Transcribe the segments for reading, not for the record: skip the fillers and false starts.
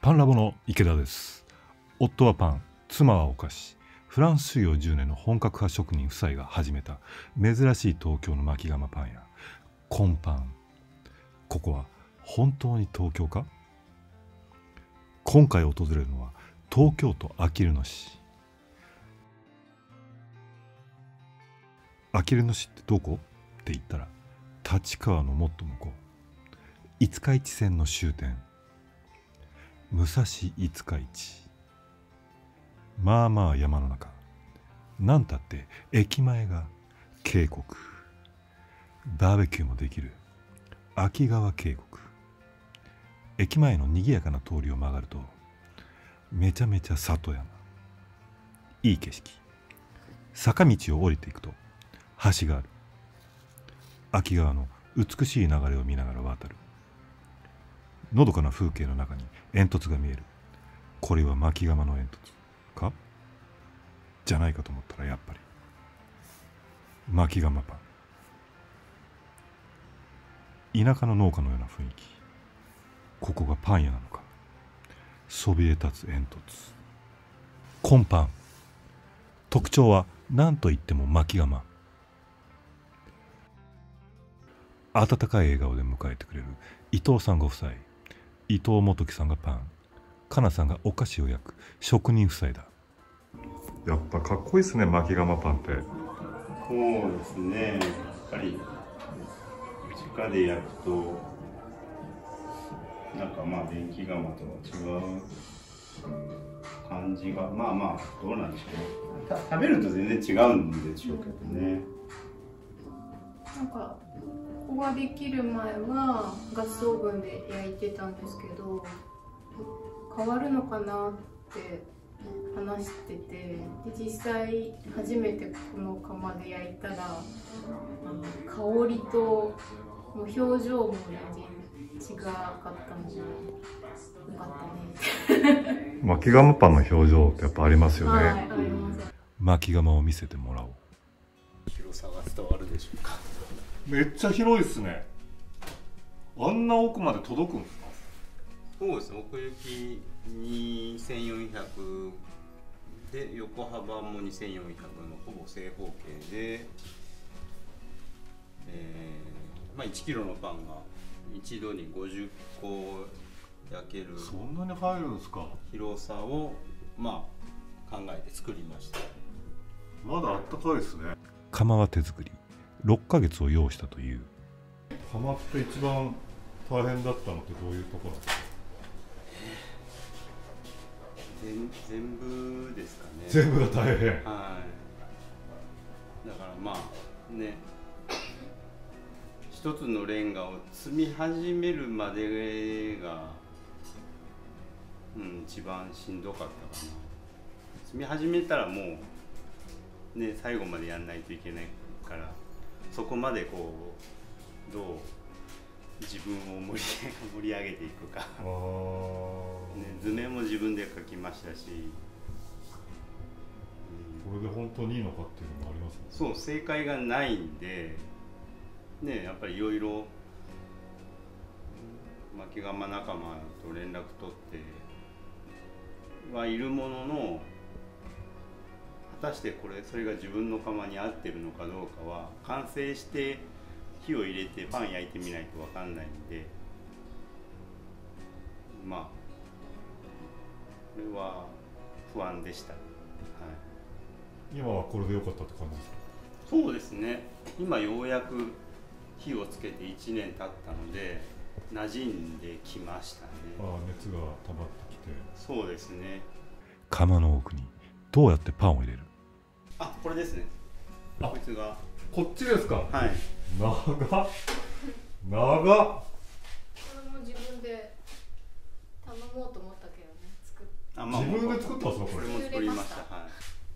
パンラボの池田です。夫はパン、妻はお菓子。フランス修行10年の本格派職人夫妻が始めた珍しい東京の巻き窯パン屋、コンパン。ここは本当に東京か？今回訪れるのは東京都あきる野市。あきる野市ってどこって言ったら、立川のもっと向こう、五日市線の終点、武蔵五日市。まあまあ山の中、なんたって駅前が渓谷、バーベキューもできる秋川渓谷。駅前の賑やかな通りを曲がると、めちゃめちゃ里山、いい景色。坂道を降りていくと橋がある。秋川の美しい流れを見ながら渡る。のどかな風景の中に煙突が見える。これは巻き窯の煙突か？じゃないかと思ったら、やっぱり巻き窯パン。田舎の農家のような雰囲気。ここがパン屋なのか。そびえ立つ煙突、コンパン。特徴は何といっても巻き窯。温かい笑顔で迎えてくれる伊藤さんご夫妻。伊藤元樹さんがパン、かなさんがお菓子を焼く職人夫妻だ。やっぱかっこいいですね、巻き窯パンって。 そうですね、やっぱり直で焼くとなんか電気窯とは違う感じが、どうなんでしょうね。食べると全然違うんでしょうけどね。 なんかここができる前はガスオーブンで焼いてたんですけど、変わるのかなって話してて、で実際初めてこの窯で焼いたら、香りともう表情も全然違かったのでよかったね。 巻き窯パンの表情ってやっぱありますよね。 はい、あります。 巻き窯を見せてもらおう。 広さが伝わるでしょうか。 めっちゃ広いですね。あんな奥まで届くんですか？ そうですね、奥行き2400で横幅も2400のほぼ正方形で、1キロのパンが一度に50個焼ける。 そんなに入るんですか？ 広さを考えて作りました。 まだあったかいですね。窯は手作り、6ヶ月を要したという。窯って一番大変だったのってどういうところなんですか？ 全部ですかね。 全部が大変。 はい。だから一つのレンガを積み始めるまでが、一番しんどかったかな。積み始めたらもうね、最後までやんないといけないから、そこまでどう自分を盛り上げていくか。図面も自分で描きましたし、 これで本当にいいのかっていうのもありますね。 そう、正解がないんでね、やっぱりいろいろ巻き窯仲間と連絡取ってはいるものの、果たしてそれが自分の窯に合ってるのかどうかは、完成して火を入れてパン焼いてみないと分かんないんで、これは不安でした。はい、 今はこれで良かったって感じですか？ そうですね、今ようやく火をつけて1年経ったので馴染んできましたね。 熱が溜まってきて。 そうですね。 窯の奥にどうやってパンを入れる？ これですね。こいつが。 こっちですか？ はい。 長っ。 これも自分で頼もうと思ったけどね、 自分で作ったんですか？これ。 これも作りました。はい。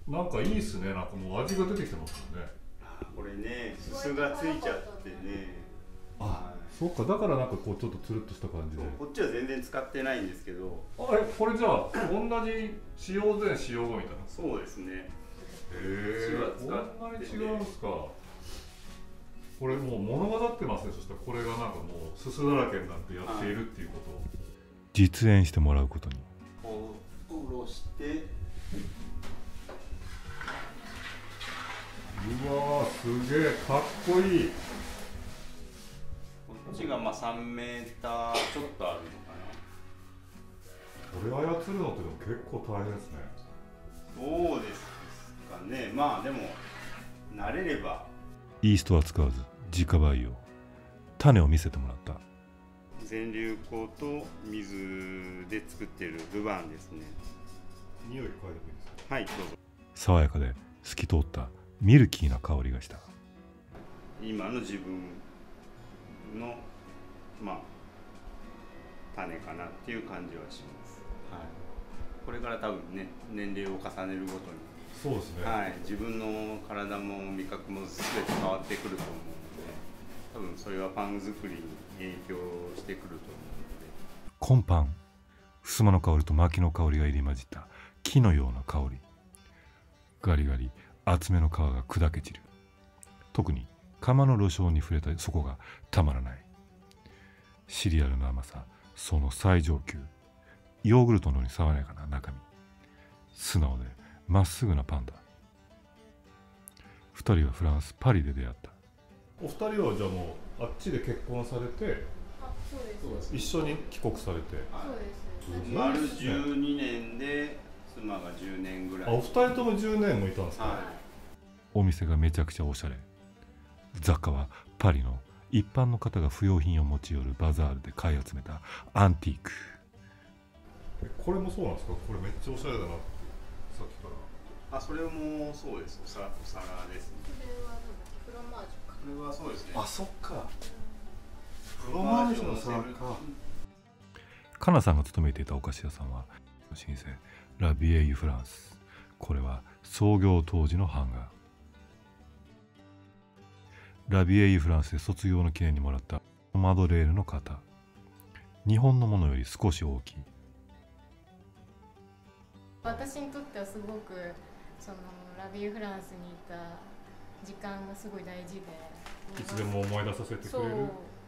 なんかいいっすね。なんかもう味が出てきてますもんね。 これね、すすがついちゃってね。 そっか、だからなんかちょっとつるっとした感じで。 こっちは全然使ってないんですけど。 これじゃあ同じ使用前使用後みたいな。 そうですね。 こんなに違うんですか。これもう物語ってますね。そしたらこれがなんかもうすすだらけになってやっているっていうことを実演してもらうことに。 すげえかっこいい。 こっちがまあ3メーターちょっとあるのかこれ操るのってでも結構大変ですね。 な。そうですかね。まあでも慣れれば。 イーストは使わず自家培養。種を見せてもらった。 全粒粉と水で作ってるルバンですね。 匂い嗅いでもいいですか？ はい、どうぞ。 爽やかで透き通ったミルキーな香りがした。 今の自分のまあ種かなっていう感じはします。はい。これから多分ね、年齢を重ねるごとに、 そうですね。 はい、自分の体も味覚も全て変わってくると思うので、多分それはパン作りに影響してくると思うので。 紺パン、襖の香りと薪の香りが入り混じった木のような香り。ガリガリ厚めの皮が砕け散る。特に釜の炉焼に触れたそこがたまらない。シリアルの甘さ、その最上級。ヨーグルトのように爽やかな中身。素直でまっすぐなパンだ。二人はフランス・パリで出会った。お二人はじゃあもうあっちで結婚されて、 そうです。 一緒に帰国されて。 そうです。 丸12年で妻が10年ぐらい。 あ、お二人とも10年もいたんですか？ はい。 お店がめちゃくちゃおしゃれ。雑貨はパリの一般の方が不要品を持ち寄るバザールで買い集めたアンティーク。これもそうなんですか？これめっちゃおしゃれだなってさっきから。 あ、それもそうです。お皿ですね。 これはフロマージュか。 これはそうですね。 あ、そっか。 フロマージュの皿か。 カナさんが勤めていたお菓子屋さんは老舗ラビエイユフランス。これは創業当時の版画。ラビエイユフランスで卒業の記念にもらったマドレーヌの型。日本のものより少し大きい。 私にとってはすごくそのラビエイユフランスにいた時間がすごい大事で、 いつでも思い出させてくれる。 そうなん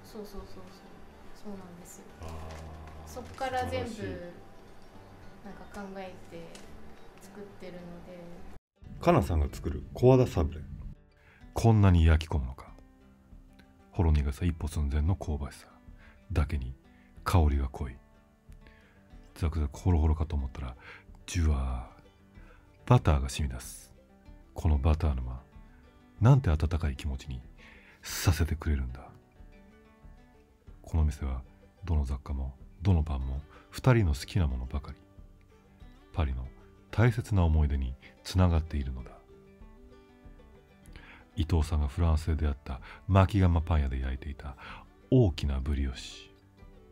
ですよ。そこから全部なんか考えて作ってるので。 カナさんが作る小和田サブレ、こんなに焼き込むのか。ほろ苦さ一歩寸前の香ばしさだけに香りが濃い。ザクザクホロホロかと思ったらジュワー、バターが染み出す。このバター沼、なんて温かい気持ちにさせてくれるんだ。この店はどの雑貨もどのパンも2人の好きなものばかり。パリの大切な思い出につながっているのだ。伊藤さんがフランスで出会った巻窯パン屋で焼いていた大きなブリオッシュ。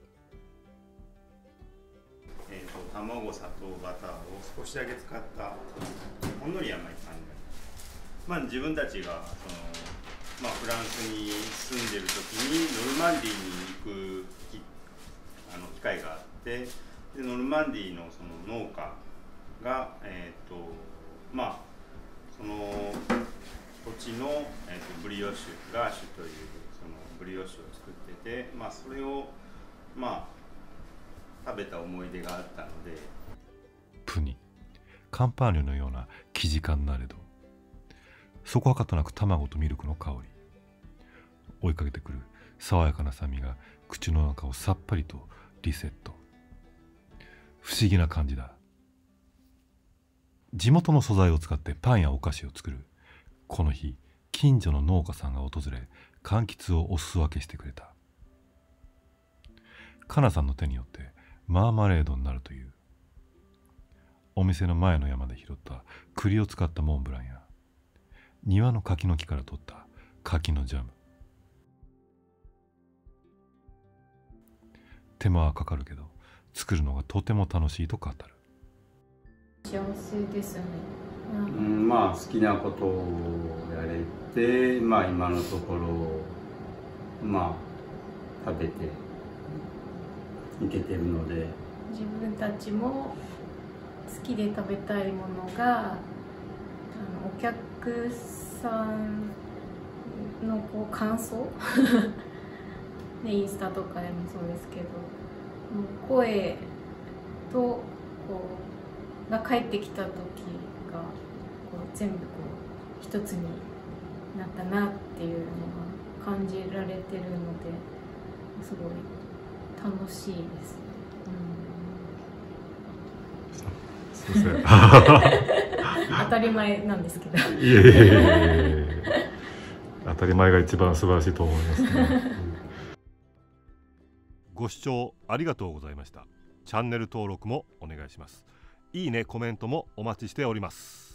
卵、砂糖、バターを少しだけ使ったほんのり甘いパンになります。自分たちがフランスに住んでる時にノルマンディーに行く機会があって、でノルマンディーのその農家がその土地の、ブリオッシュガーシュというそのブリオッシュを作ってて、それを食べた思い出があったので。 プニカンパーニュのような生地感なれど、そこはかとなく卵とミルクの香り。追いかけてくる爽やかな酸味が口の中をさっぱりとリセット。不思議な感じだ。地元の素材を使ってパンやお菓子を作る。この日近所の農家さんが訪れ、柑橘をお裾分けしてくれた。カナさんの手によってマーマレードになるという。お店の前の山で拾った栗を使ったモンブランや庭の柿の木から取った柿のジャム。手間はかかるけど作るのがとても楽しいと語る。 幸せですね。 好きなことをやれて、今のところ食べていけてるので、 自分たちも好きで食べたいものがお客さんの感想ね、インスタとかでもそうですけど、声とが返ってきた時が全部一つになったなっていうのが感じられてるのですごい楽しいです。 そうですね。 当たり前なんですけど。 いえいえいえ、当たり前が一番素晴らしいと思いますね。ご視聴ありがとうございました。チャンネル登録もお願いします。いいね、コメントもお待ちしております。